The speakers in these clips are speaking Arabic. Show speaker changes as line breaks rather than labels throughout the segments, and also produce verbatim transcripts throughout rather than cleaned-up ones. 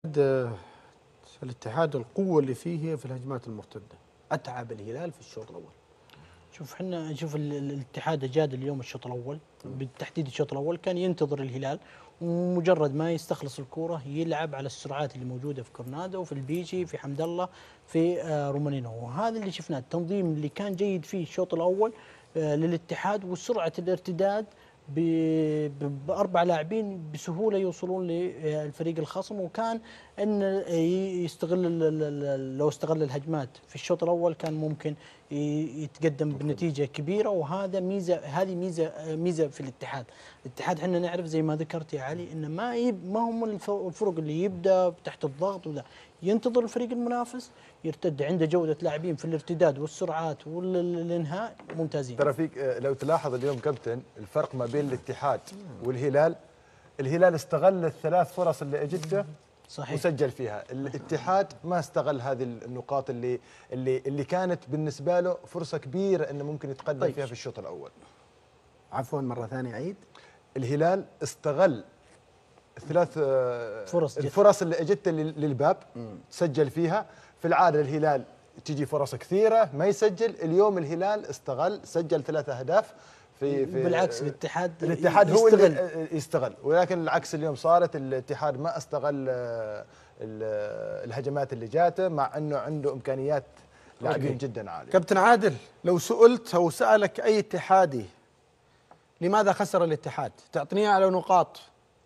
الاتحاد القوة اللي فيه هي في الهجمات المرتدة. أتعب الهلال في الشوط الأول.
شوف احنا نشوف الاتحاد جاد اليوم الشوط الاول، بالتحديد الشوط الاول كان ينتظر الهلال، ومجرد ما يستخلص الكوره يلعب على السرعات اللي موجوده في كورنادو، في البيجي، في حمد الله، في آه رومانينو، وهذا اللي شفناه. التنظيم اللي كان جيد فيه الشوط الاول آه للاتحاد، وسرعه الارتداد باربع لاعبين بسهوله يوصلون للفريق الخصم، وكان ان يستغل لو استغل الهجمات في الشوط الاول كان ممكن يتقدم بنتيجه كبيره. وهذا ميزه، هذه ميزه ميزه في الاتحاد. الاتحاد احنا نعرف زي ما ذكرت يا علي انه ما يب ما هم الفرق اللي يبدا تحت الضغط ولا ينتظر الفريق المنافس يرتد، عنده جوده لاعبين في الارتداد والسرعات والانهاء ممتازين.
ترى فيك لو تلاحظ اليوم كابتن الفرق ما بين الاتحاد والهلال، الهلال استغل الثلاث فرص اللي اجته صحيح وسجل فيها، الاتحاد ما استغل هذه النقاط اللي اللي اللي كانت بالنسبه له فرصه كبيره انه ممكن يتقدم طيب. فيها في الشوط الاول.
عفوا مره ثانيه عيد.
الهلال استغل الثلاث فرص الفرص اللي اجته للباب مم. سجل فيها. في العاده الهلال تجي فرص كثيره ما يسجل، اليوم الهلال استغل سجل ثلاثة اهداف في, في
بالعكس الاتحاد
الاتحاد هو اللي يستغل، ولكن العكس اليوم صارت الاتحاد ما استغل الهجمات اللي جاته مع انه عنده امكانيات لاعبين جدا عاليه.
كابتن عادل، لو سئلت او سالك اي اتحادي لماذا خسر الاتحاد تعطيني على نقاط؟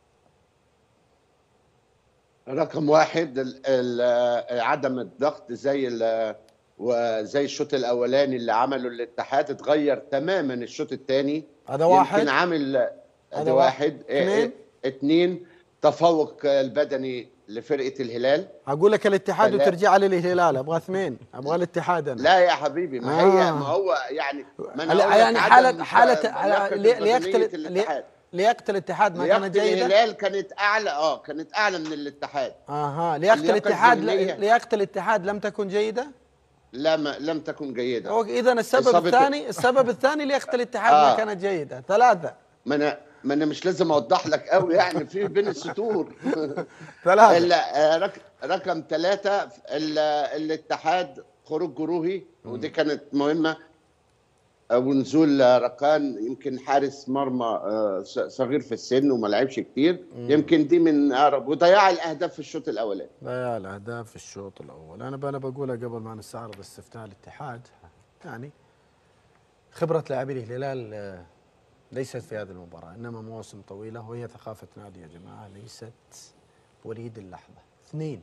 رقم واحد ال ال عدم الضغط، زي وزي الشوط الاولاني اللي عمله الاتحاد اتغير تماما الشوط الثاني.
هذا واحد.
يمكن عامل هذا واحد. اثنين اثنين تفوق البدني لفرقه الهلال.
اقول لك الاتحاد وترجع لي الهلال، ابغى اثنين، ابغى الاتحاد انا.
لا يا حبيبي، ما هي آه. ما هو يعني
ما يعني حاله حاله لياقه الاتحاد لياقه الاتحاد ما كانت جيده.
الهلال كانت اعلى اه كانت اعلى من الاتحاد.
اها لياقه الاتحاد لياقه الاتحاد لم تكن جيده؟
لا ما لم تكن جيده.
اذا السبب الثاني السبب الثاني لياقه الاتحاد آه. ما كانت جيده. ثلاثه.
ما انا ما انا مش لازم اوضح لك قوي يعني في بين السطور.
ثلاثه.
رقم ثلاثه الاتحاد خروج جروهي، ودي كانت مهمه، ونزول ركان، يمكن حارس مرمى صغير في السن وما لعبش كتير، يمكن دي من اقرب، وضياع الاهداف في الشوط الاولاني.
ضياع الاهداف في الشوط الاول. انا انا بقولها قبل ما نستعرض استفتاء الاتحاد، يعني خبره لاعبي الهلال ليست في هذه المباراه، انما مواسم طويله، وهي ثقافه نادي يا جماعه، ليست وليد اللحظه. اثنين،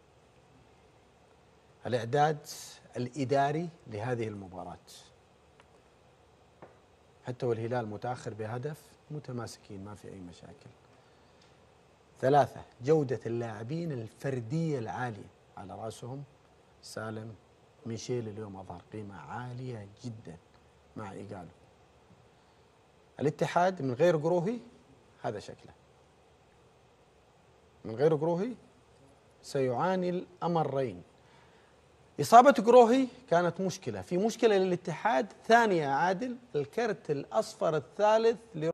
الاعداد الاداري لهذه المباراه. حتى والهلال متاخر بهدف متماسكين ما في اي مشاكل. ثلاثة، جودة اللاعبين الفردية العالية، على راسهم سالم ميشيل اليوم اظهر قيمة عالية جدا مع إيجالو. الاتحاد من غير قروهي هذا شكله، من غير قروهي سيعاني الأمرين. إصابة قروهي كانت مشكلة، في مشكلة للاتحاد ثانية عادل، الكرت الأصفر الثالث